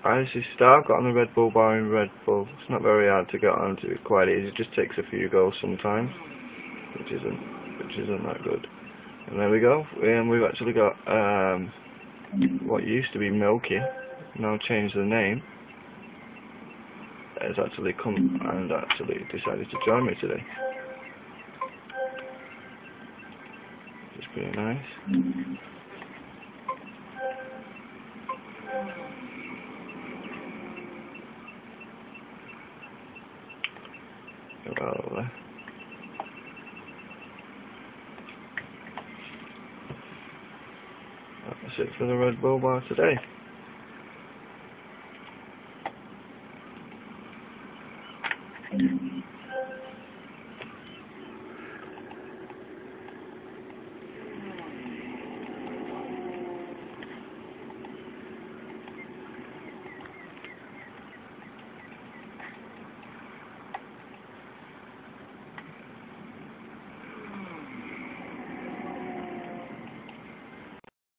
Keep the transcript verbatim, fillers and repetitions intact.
Hi, this is Star. Got on the Red Bull bar in Red Bull. It's not very hard to get onto. It's quite easy. It just takes a few goes sometimes, which isn't which isn't that good. And there we go. And we've actually got um, what used to be Milky, now changed the name. Has actually come and actually decided to join me today. It's pretty nice. Well, that's it for the Red Bull bar today.